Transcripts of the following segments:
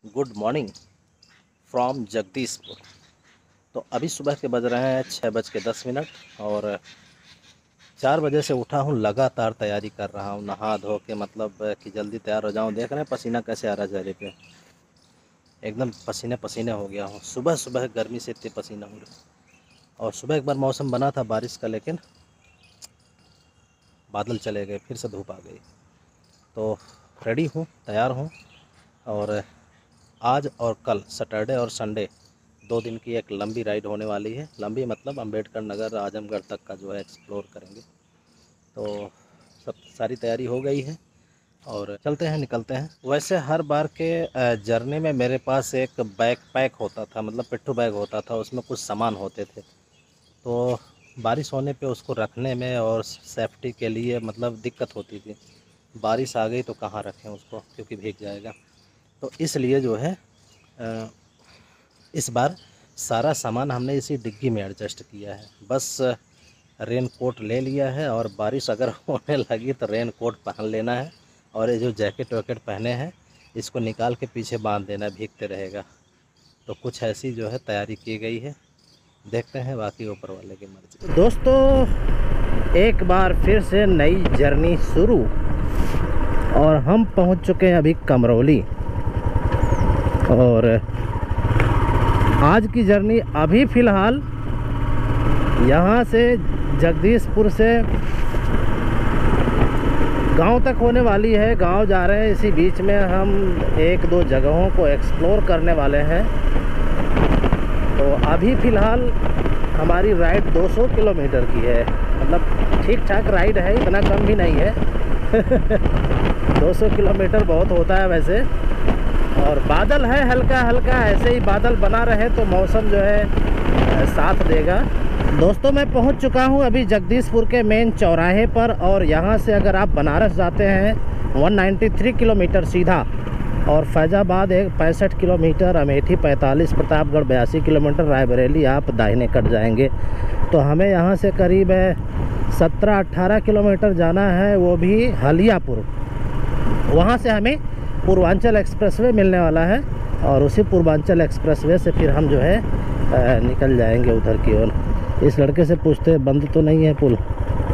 Good morning from Jagdishpur. तो अभी सुबह के बज रहे हैं 6:10 और 4 बजे से उठा हूँ। लगातार तैयारी कर रहा हूँ, नहा धो के, मतलब कि जल्दी तैयार हो जाऊँ। देख रहे हैं पसीना कैसे आ रहा है चेहरे पे, एकदम पसीने पसीने हो गया हूँ। सुबह सुबह गर्मी से इतनी पसीना हो रही। और सुबह एक बार मौसम बना था बारिश का, लेकिन बादल चले गए, फिर से धूप आ गई। तो रेडी हूँ, तैयार हूँ। और आज और कल सैटरडे और संडे 2 दिन की एक लंबी राइड होने वाली है। लंबी मतलब अम्बेडकर नगर आजमगढ़ तक का जो है एक्सप्लोर करेंगे। तो सब सारी तैयारी हो गई है और चलते हैं, निकलते हैं। वैसे हर बार के जर्नी में मेरे पास एक बैकपैक होता था, मतलब पिट्ठू बैग होता था, उसमें कुछ सामान होते थे। तो बारिश होने पे उसको रखने में और सेफ्टी के लिए मतलब दिक्कत होती थी। बारिश आ गई तो कहाँ रखें उसको, क्योंकि भीग जाएगा। तो इसलिए जो है इस बार सारा सामान हमने इसी डिग्गी में एडजस्ट किया है। बस रेन कोट ले लिया है, और बारिश अगर होने लगी तो रेन कोट पहन लेना है। और ये जो जैकेट वैकेट पहने हैं इसको निकाल के पीछे बांध देना, भीगते रहेगा। तो कुछ ऐसी जो है तैयारी की गई है, देखते हैं बाकी ऊपर वाले की मर्जी। दोस्तों, एक बार फिर से नई जर्नी शुरू, और हम पहुंच चुके हैं अभी कमरौली। और आज की जर्नी अभी फ़िलहाल यहाँ से जगदीशपुर से गांव तक होने वाली है। गांव जा रहे हैं, इसी बीच में हम 1-2 जगहों को एक्सप्लोर करने वाले हैं। तो अभी फ़िलहाल हमारी राइड 200 किलोमीटर की है, मतलब ठीक ठाक राइड है, इतना कम भी नहीं है। 200 किलोमीटर बहुत होता है वैसे। और बादल है हल्का हल्का, ऐसे ही बादल बना रहे तो मौसम जो है साथ देगा। दोस्तों, मैं पहुंच चुका हूं अभी जगदीशपुर के मेन चौराहे पर। और यहां से अगर आप बनारस जाते हैं 193 किलोमीटर सीधा, और फैज़ाबाद 65 किलोमीटर, अमेठी 45, प्रतापगढ़ 82 किलोमीटर, रायबरेली आप दाहिने कट जाएंगे। तो हमें यहाँ से करीब 17-18 किलोमीटर जाना है, वो भी हलियापुर। वहाँ से हमें पूर्वांचल एक्सप्रेसवे मिलने वाला है, और उसी पूर्वांचल एक्सप्रेसवे से फिर हम जो है निकल जाएंगे उधर की ओर। इस लड़के से पूछते हैं बंद तो नहीं है पुल।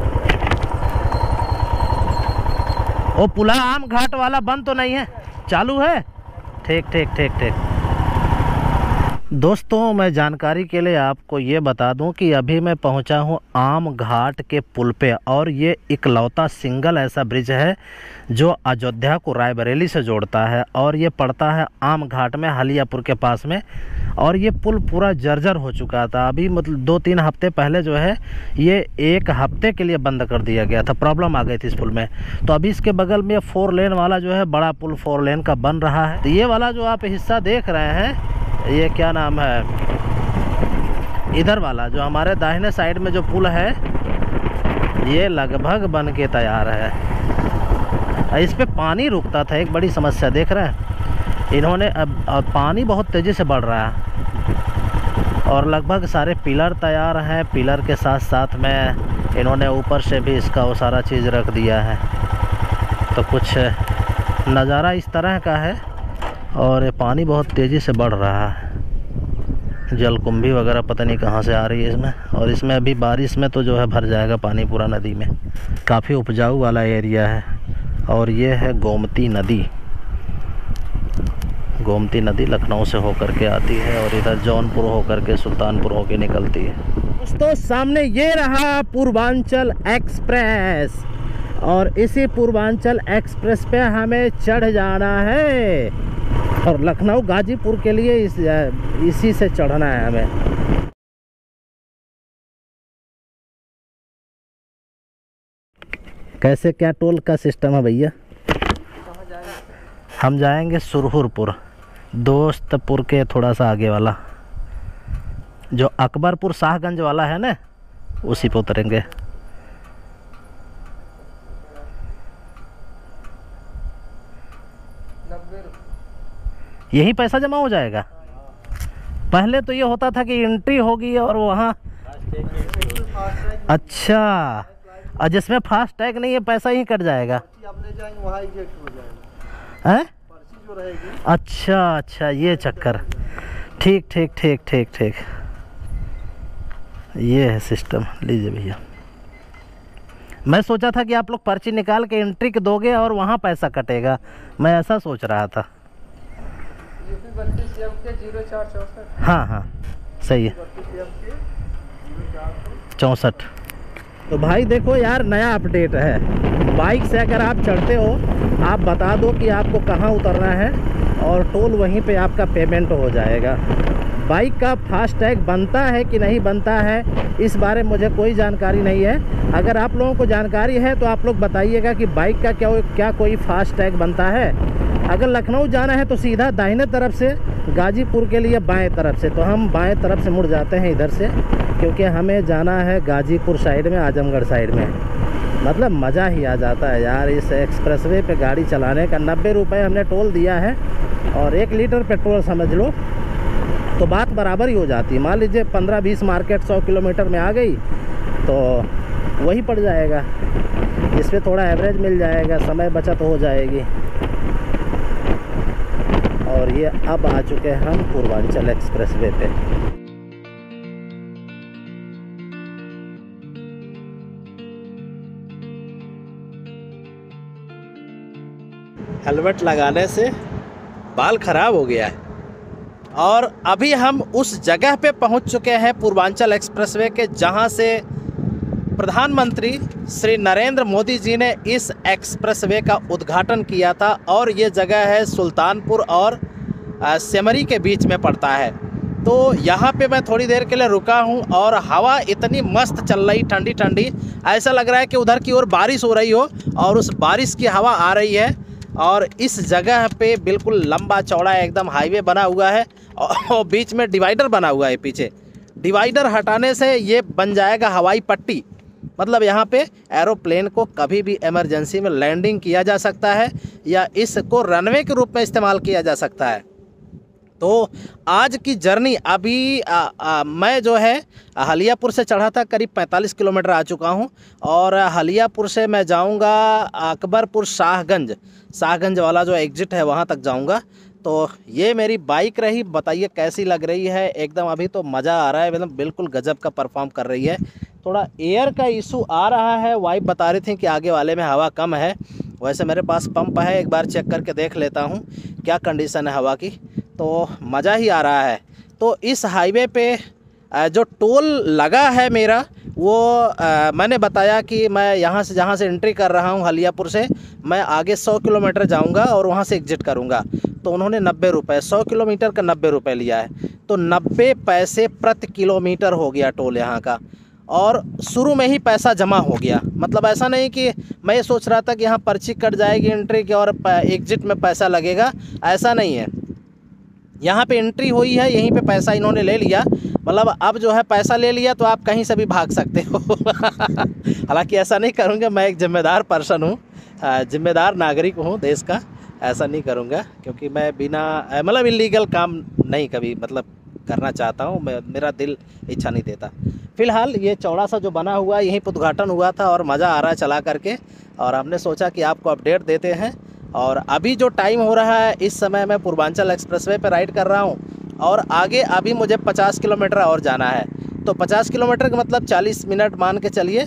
ओ, पुला आम घाट वाला बंद तो नहीं है, चालू है? ठीक ठीक ठीक ठीक। दोस्तों, मैं जानकारी के लिए आपको ये बता दूं कि अभी मैं पहुंचा हूं आम घाट के पुल पे, और ये इकलौता सिंगल ऐसा ब्रिज है जो अयोध्या को रायबरेली से जोड़ता है। और ये पड़ता है आम घाट में, हलियापुर के पास में। और ये पुल पूरा जर्जर हो चुका था। अभी मतलब 2-3 हफ्ते पहले जो है ये 1 हफ्ते के लिए बंद कर दिया गया था, प्रॉब्लम आ गई थी इस पुल में। तो अभी इसके बगल में 4 लेन वाला जो है बड़ा पुल 4 लेन का बन रहा है। तो ये वाला जो आप हिस्सा देख रहे हैं, ये क्या नाम है, इधर वाला जो हमारे दाहिने साइड में जो पुल है, ये लगभग बन के तैयार है। इस पे पानी रुकता था, एक बड़ी समस्या देख रहे हैं इन्होंने। अब पानी बहुत तेज़ी से बढ़ रहा है, और लगभग सारे पिलर तैयार हैं। पिलर के साथ साथ में इन्होंने ऊपर से भी इसका वो सारा चीज़ रख दिया है। तो कुछ नज़ारा इस तरह का है, और ये पानी बहुत तेज़ी से बढ़ रहा है। जलकुंभी वगैरह पता नहीं कहाँ से आ रही है इसमें। और इसमें अभी बारिश में तो जो है भर जाएगा पानी पूरा नदी में। काफ़ी उपजाऊ वाला एरिया है। और ये है गोमती नदी। गोमती नदी लखनऊ से होकर के आती है, और इधर जौनपुर होकर के सुल्तानपुर होकर निकलती है। दोस्तों, सामने ये रहा पूर्वांचल एक्सप्रेस, और इसी पूर्वांचल एक्सप्रेस पे हमें चढ़ जाना है। और लखनऊ गाजीपुर के लिए इसी से चढ़ना है हमें। कैसे क्या टोल का सिस्टम है भैया? हम जाएंगे सुरहुरपुर, दोस्तपुर के थोड़ा सा आगे वाला, जो अकबरपुर शाहगंज वाला है ना, उसी पे उतरेंगे। यही पैसा जमा हो जाएगा? पहले तो ये होता था कि एंट्री होगी और वहाँ, अच्छा, और जिसमें फास्ट टैग नहीं है पैसा ही कट जाएगा। हैं? जो रहेगी। अच्छा अच्छा, ये चक्कर। ठीक ठीक ठीक ठीक ठीक, ये है सिस्टम। लीजिए भैया, मैं सोचा था कि आप लोग पर्ची निकाल के एंट्री के दोगे और वहाँ पैसा कटेगा, मैं ऐसा सोच रहा था। हाँ हाँ सही है, 64। तो भाई देखो यार, नया अपडेट है। बाइक से अगर आप चढ़ते हो, आप बता दो कि आपको कहाँ उतरना है और टोल वहीं पे आपका पेमेंट हो जाएगा। बाइक का फास्टैग बनता है कि नहीं बनता है, इस बारे में मुझे कोई जानकारी नहीं है। अगर आप लोगों को जानकारी है तो आप लोग बताइएगा कि बाइक का क्या कोई फास्टैग बनता है। अगर लखनऊ जाना है तो सीधा दाहिने तरफ से, गाजीपुर के लिए बाएं तरफ से। तो हम बाएं तरफ से मुड़ जाते हैं इधर से, क्योंकि हमें जाना है गाजीपुर साइड में, आजमगढ़ साइड में। मतलब मज़ा ही आ जाता है यार इस एक्सप्रेसवे पे गाड़ी चलाने का। 90 रुपये हमने टोल दिया है और 1 लीटर पेट्रोल समझ लो, तो बात बराबर ही हो जाती है। मान लीजिए 15-20 मार्केट 100 किलोमीटर में आ गई तो वही पड़ जाएगा। इस पर थोड़ा एवरेज मिल जाएगा, समय बचत हो जाएगी। और ये अब आ चुके हैं हम पूर्वांचल एक्सप्रेसवे पे। हेलमेट लगाने से बाल खराब हो गया है। और अभी हम उस जगह पे पहुंच चुके हैं पूर्वांचल एक्सप्रेसवे के, जहां से प्रधानमंत्री श्री नरेंद्र मोदी जी ने इस एक्सप्रेसवे का उद्घाटन किया था। और ये जगह है सुल्तानपुर और सेमरी के बीच में पड़ता है। तो यहाँ पे मैं थोड़ी देर के लिए रुका हूँ और हवा इतनी मस्त चल रही, ठंडी ठंडी, ऐसा लग रहा है कि उधर की ओर बारिश हो रही हो और उस बारिश की हवा आ रही है। और इस जगह पे बिल्कुल लंबा चौड़ा एकदम हाईवे बना हुआ है और बीच में डिवाइडर बना हुआ है। पीछे डिवाइडर हटाने से ये बन जाएगा हवाई पट्टी। मतलब यहाँ पे एरोप्लेन को कभी भी इमरजेंसी में लैंडिंग किया जा सकता है या इसको रनवे के रूप में इस्तेमाल किया जा सकता है। तो आज की जर्नी अभी मैं जो है हलियापुर से चढ़ा था, करीब 45 किलोमीटर आ चुका हूँ। और हलियापुर से मैं जाऊँगा अकबरपुर शाहगंज वाला जो एग्जिट है वहाँ तक जाऊँगा। तो ये मेरी बाइक रही, बताइए कैसी लग रही है। एकदम अभी तो मज़ा आ रहा है, मतलब बिल्कुल गजब का परफॉर्म कर रही है। थोड़ा एयर का इशू आ रहा है, वाइफ बता रही थी कि आगे वाले में हवा कम है। वैसे मेरे पास पंप है, एक बार चेक करके देख लेता हूँ क्या कंडीशन है हवा की। तो मज़ा ही आ रहा है। तो इस हाईवे पे जो टोल लगा है मेरा, वो मैंने बताया कि मैं यहाँ से जहाँ से एंट्री कर रहा हूँ हलियापुर से, मैं आगे 100 किलोमीटर जाऊँगा और वहाँ से एग्जिट करूँगा। तो उन्होंने 90 रुपये, 100 किलोमीटर का 90 रुपये लिया है। तो 90 पैसे प्रति किलोमीटर हो गया टोल यहाँ का। और शुरू में ही पैसा जमा हो गया। मतलब ऐसा नहीं कि मैं ये सोच रहा था कि यहाँ पर्ची कट जाएगी एंट्री की और एग्जिट में पैसा लगेगा, ऐसा नहीं है। यहाँ पे एंट्री हुई है, यहीं पे पैसा इन्होंने ले लिया। मतलब अब जो है पैसा ले लिया तो आप कहीं से भी भाग सकते हो। हालांकि ऐसा नहीं करूँगा, मैं एक जिम्मेदार पर्सन हूँ, जिम्मेदार नागरिक हूँ देश का। ऐसा नहीं करूँगा क्योंकि मैं बिना मतलब इलीगल काम नहीं कभी मतलब करना चाहता हूँ, मेरा दिल इच्छा नहीं देता। फ़िलहाल ये चौड़ा सा जो बना हुआ है यहीं पर उद्घाटन हुआ था और मज़ा आ रहा है चला करके। और हमने सोचा कि आपको अपडेट देते हैं। और अभी जो टाइम हो रहा है, इस समय मैं पूर्वांचल एक्सप्रेसवे पे राइड कर रहा हूँ और आगे अभी मुझे 50 किलोमीटर और जाना है। तो 50 किलोमीटर का मतलब 40 मिनट मान के चलिए,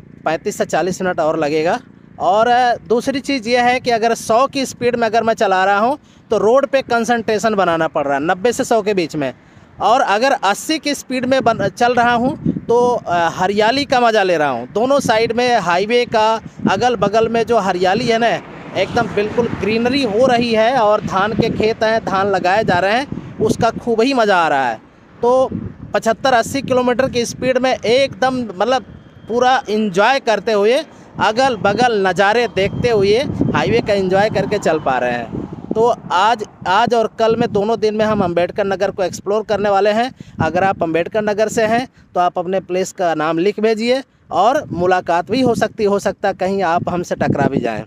35 से 40 मिनट और लगेगा। और दूसरी चीज़ ये है कि अगर 100 की स्पीड में अगर मैं चला रहा हूँ तो रोड पे कंसंट्रेशन बनाना पड़ रहा है 90 से 100 के बीच में। और अगर 80 की स्पीड में चल रहा हूँ तो हरियाली का मज़ा ले रहा हूँ। दोनों साइड में हाईवे का अगल बगल में जो हरियाली है ना, एकदम बिल्कुल ग्रीनरी हो रही है और धान के खेत हैं, धान लगाए जा रहे हैं, उसका खूब ही मज़ा आ रहा है। तो 75-80 किलोमीटर की स्पीड में एकदम मतलब पूरा इंजॉय करते हुए, अगल बगल नज़ारे देखते हुए हाईवे का इंजॉय करके चल पा रहे हैं। तो आज और कल में दोनों दिन में हम अंबेडकर नगर को एक्सप्लोर करने वाले हैं। अगर आप अंबेडकर नगर से हैं तो आप अपने प्लेस का नाम लिख भेजिए और मुलाकात भी हो सकता कहीं आप हमसे टकरा भी जाएं।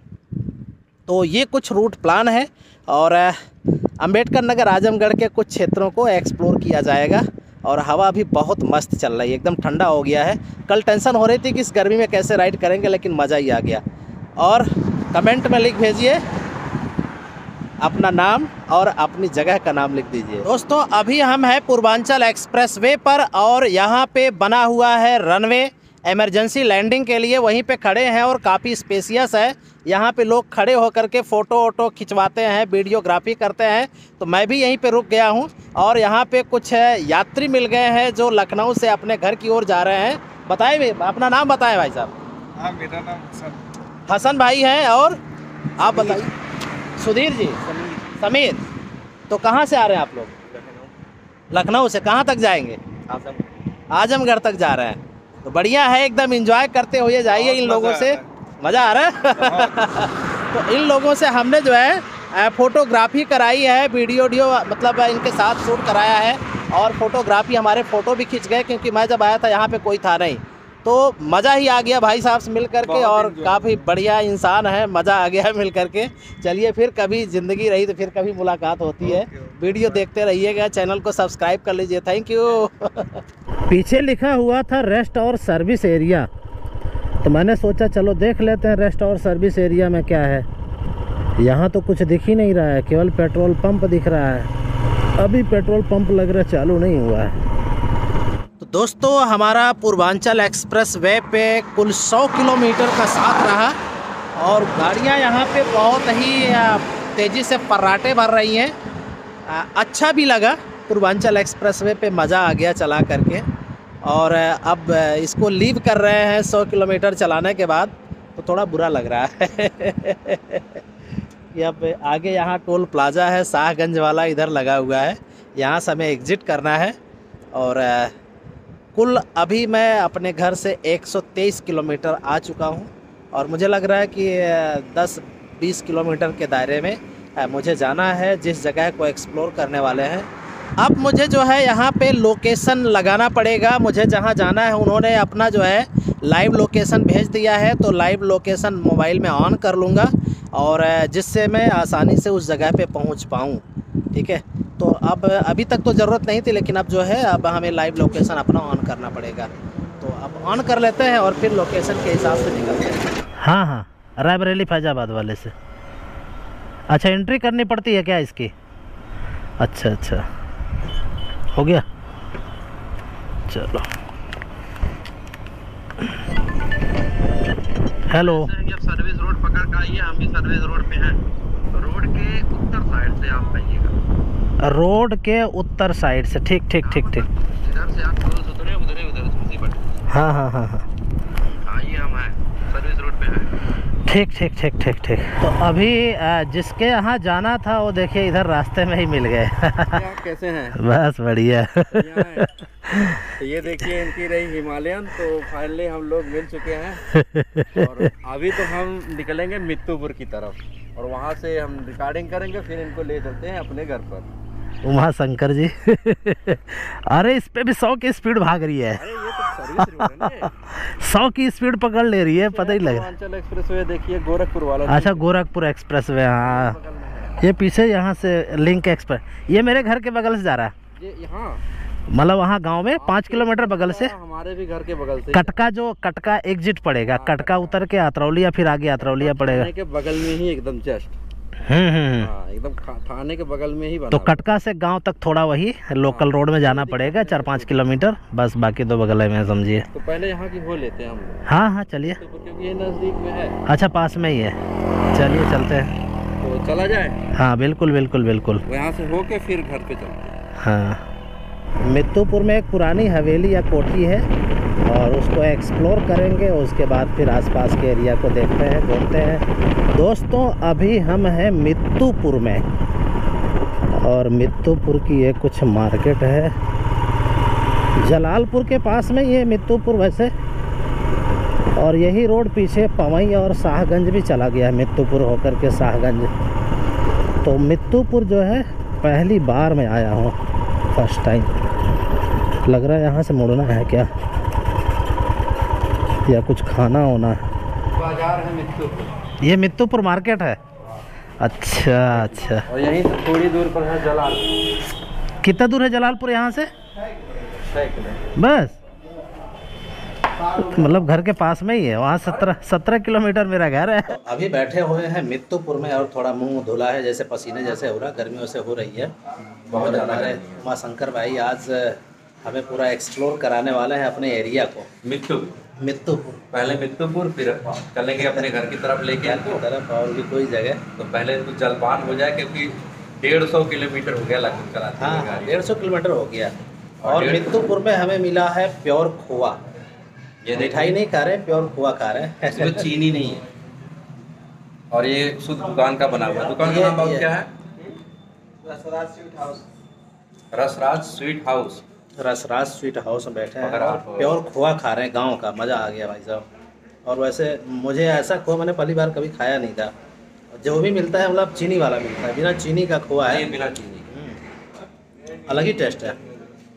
तो ये कुछ रूट प्लान है और अंबेडकर नगर आजमगढ़ के कुछ क्षेत्रों को एक्सप्लोर किया जाएगा। और हवा भी बहुत मस्त चल रही है, एकदम ठंडा हो गया है। कल टेंशन हो रही थी कि इस गर्मी में कैसे राइड करेंगे, लेकिन मज़ा ही आ गया। और कमेंट में लिख भेजिए अपना नाम और अपनी जगह का नाम लिख दीजिए। दोस्तों अभी हम हैं पूर्वांचल एक्सप्रेस वे पर और यहाँ पे बना हुआ है रनवे इमरजेंसी लैंडिंग के लिए, वहीं पे खड़े हैं और काफ़ी स्पेसियस है। यहाँ पे लोग खड़े होकर के फ़ोटो वोटो खिंचवाते हैं, वीडियोग्राफी करते हैं। तो मैं भी यहीं पे रुक गया हूँ और यहाँ पे कुछ यात्री मिल गए हैं जो लखनऊ से अपने घर की ओर जा रहे हैं। बताएं भाई, अपना नाम बताएं भाई साहब। हाँ, मेरा नाम हसन भाई हैं। और आप बताइए? सुधीर जी। समीर। तो कहाँ से आ रहे हैं आप लोग? लखनऊ से। कहाँ तक जाएंगे? आजमगढ़ तक जा रहे हैं। तो बढ़िया है, एकदम एंजॉय करते हुए जाइए। इन लोगों से मज़ा आ रहा है। तो इन लोगों से हमने जो है फ़ोटोग्राफी कराई है, वीडियो मतलब इनके साथ शूट कराया है और फ़ोटोग्राफी, हमारे फ़ोटो भी खिंच गए क्योंकि मैं जब आया था यहाँ पे कोई था नहीं। तो मज़ा ही आ गया भाई साहब से मिल करके और काफ़ी बढ़िया इंसान है, मज़ा आ गया मिल करके। चलिए फिर कभी ज़िंदगी रही तो फिर कभी मुलाकात होती है। वीडियो देखते रहिएगा, चैनल को सब्सक्राइब कर लीजिए। Thank you. पीछे लिखा हुआ था रेस्ट और सर्विस एरिया, तो मैंने सोचा चलो देख लेते हैं रेस्ट और सर्विस एरिया में क्या है। यहाँ तो कुछ दिख ही नहीं रहा है, केवल पेट्रोल पंप दिख रहा है। अभी पेट्रोल पंप लग रहा चालू नहीं हुआ है। तो दोस्तों हमारा पूर्वांचल एक्सप्रेस वे पे कुल 100 किलोमीटर का साथ रहा और गाड़ियाँ यहाँ पे बहुत ही तेज़ी से फर्राटे भर रही हैं। अच्छा भी लगा, पूर्वांचल एक्सप्रेस वे पे मज़ा आ गया चला करके। और अब इसको लीव कर रहे हैं 100 किलोमीटर चलाने के बाद, तो थोड़ा बुरा लग रहा है। कि अब आगे यहाँ टोल प्लाज़ा है शाहगंज वाला, इधर लगा हुआ है, यहाँ से हमें एग्ज़िट करना है। और कुल अभी मैं अपने घर से 123 किलोमीटर आ चुका हूँ और मुझे लग रहा है कि 10-20 किलोमीटर के दायरे में मुझे जाना है, जिस जगह को एक्सप्लोर करने वाले हैं। अब मुझे जो है यहाँ पे लोकेशन लगाना पड़ेगा। मुझे जहाँ जाना है उन्होंने अपना जो है लाइव लोकेशन भेज दिया है, तो लाइव लोकेशन मोबाइल में ऑन कर लूँगा और जिससे मैं आसानी से उस जगह पे पहुँच पाऊँ। ठीक है, तो अब अभी तक तो ज़रूरत नहीं थी, लेकिन अब जो है अब हमें लाइव लोकेशन अपना ऑन करना पड़ेगा। तो अब ऑन कर लेते हैं और फिर लोकेशन के हिसाब से निकलते हैं। हाँ हाँ, रायबरेली फैजाबाद वाले से। अच्छा, एंट्री करनी पड़ती है क्या इसकी? अच्छा अच्छा, हो गया। चलो, हेलो। जब सर्विस रोड पकड़ के आइए, हम भी सर्विस रोड पे हैं, तो रोड के उत्तर साइड से आप आइएगा। रोड के उत्तर साइड से, ठीक ठीक ठीक ठीक। इधर से आप उधर उसी पर। हाँ हाँ हाँ हाँ, आइए, हम हैं सर्विस रोड पे हैं। ठीक ठीक ठीक ठीक ठीक। तो अभी जिसके यहाँ जाना था वो देखिए इधर रास्ते में ही मिल गए। आप कैसे हैं? बस बढ़िया। तो ये देखिए इनकी रही हिमालयन, तो फाइनली हम लोग मिल चुके हैं और अभी तो हम निकलेंगे मित्तुपुर की तरफ और वहाँ से हम रिकॉर्डिंग करेंगे, फिर इनको ले चलते हैं अपने घर पर। उमा शंकर जी। अरे इस पे भी 100 की स्पीड भाग रही है। अरे ये तो सर्विस रोड है ना। 100 की स्पीड पकड़ ले रही है, पता ही लग रहा है। पूर्वांचल एक्सप्रेसवे देखिए, गोरखपुर वाला। अच्छा, गोरखपुर एक्सप्रेस वे। हाँ, ये पीछे यहाँ से लिंक एक्सप्रेस, ये मेरे घर के बगल से जा रहा है। ये यहाँ मतलब वहाँ गांव में 5 किलोमीटर बगल से। हमारे भी घर के बगल से कटका एग्जिट पड़ेगा, कटका उतर के अतरौलिया, फिर आगे अतरौलिया पड़ेगा। के बगल में ही एकदम जस्ट। एकदम थाने के बगल में ही बना। तो कटका से गांव तक थोड़ा वही लोकल रोड में जाना पड़ेगा 4-5 किलोमीटर, बस बाकी तो बगल में समझिए। तो पहले यहाँ की हो लेते हैं हम लोग। हाँ हाँ चलिए, क्योंकि ये नज़दीक में है। अच्छा, पास में ही है, चलिए चलते हैं। तो चला जाए। हाँ बिल्कुल बिल्कुल बिल्कुल। यहाँ से होके फिर घर पे चलते हैं। हाँ, मित्तुपुर में एक पुरानी हवेली या कोठी है और उसको एक्सप्लोर करेंगे, उसके बाद फिर आसपास के एरिया को देखते हैं, घूमते हैं। दोस्तों अभी हम हैं मित्तुपुर में और मित्तुपुर की ये कुछ मार्केट है, जलालपुर के पास में ये मित्तुपुर वैसे। और यही रोड पीछे पवई और शाहगंज भी चला गया है, मित्तुपुर होकर के शाहगंज। तो मित्तुपुर जो है पहली बार मैं आया हूँ, फर्स्ट टाइम। लग रहा है यहाँ से मुड़ना है क्या, या कुछ खाना होना है। बाजार है मित्तुपुर, ये मित्तुपुर मार्केट है। अच्छा अच्छा, और यहीं से थोड़ी दूर पर है जलालपुर। कितना दूर है जलालपुर यहाँ से? 6 किलोमीटर बस। मतलब घर के पास में ही है, वहाँ 17 किलोमीटर मेरा घर है। तो अभी बैठे हुए हैं मित्तुपुर में और थोड़ा मुंह धुला है, जैसे पसीने जैसे हो रहा, गर्मियों से हो रही है बहुत ज़्यादा। उमा शंकर भाई आज हमें पूरा एक्सप्लोर कराने वाले हैं अपने एरिया को। मित्तुपुर पहले मित्तुपुर, फिर चलेंगे अपने घर की तरफ लेके तरफ और भी कोई जगह। तो पहले तो जलपान हो जाए, क्योंकि 150 किलोमीटर हो गया लगभग चलाते। हाँ 150 किलोमीटर हो गया। और मित्तुपुर में हमें मिला है प्योर खोआ। ये मिठाई नहीं खा रहे, प्योर खोआ खा रहे हैं। इसमें चीनी नहीं है और ये शुद्ध दुकान का बना हुआ। दुकान का नाम बाबू क्या है? Rasraj sweet house. Rasraj sweet house में बैठे हैं और प्योर खोआ खा रहे हैं, गांव का। मज़ा आ गया भाई साहब। और वैसे मुझे ऐसा खोआ मैंने पहली बार कभी खाया नहीं था। जो भी मिलता है मतलब चीनी वाला मिलता है, बिना चीनी का खोआ है। बिना चीनी अलग ही टेस्ट है।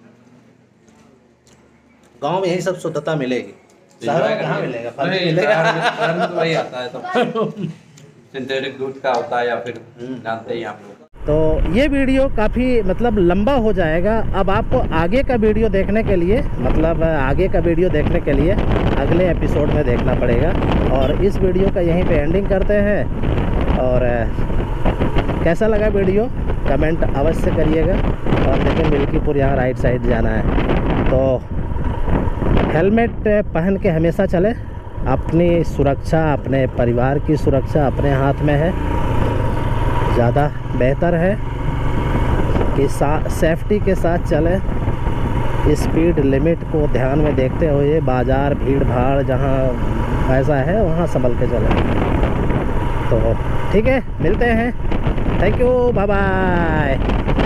गांव में यही सब शुद्धता मिलेगी, शहरों में कहाँ मिलेगा? फल मिलेगा वही आता है सब सिंथेटिक दूध का होता है, या फिर जानते ही आप लोग। तो ये वीडियो काफ़ी मतलब लंबा हो जाएगा। अब आपको आगे का वीडियो देखने के लिए, मतलब आगे का वीडियो देखने के लिए अगले एपिसोड में देखना पड़ेगा। और इस वीडियो का यहीं पे एंडिंग करते हैं। और कैसा लगा वीडियो कमेंट अवश्य करिएगा। और देखिए मिल्कीपुर यहाँ राइट साइड जाना है, तो हेलमेट पहन के हमेशा चले। अपनी सुरक्षा, अपने परिवार की सुरक्षा अपने हाथ में है। ज़्यादा बेहतर है कि सेफ्टी के साथ चलें। स्पीड लिमिट को ध्यान में देखते हुए, बाज़ार भीड़ भाड़ जहाँ ऐसा है वहाँ संभल के चलें। तो ठीक है, मिलते हैं। Thank you, bye bye.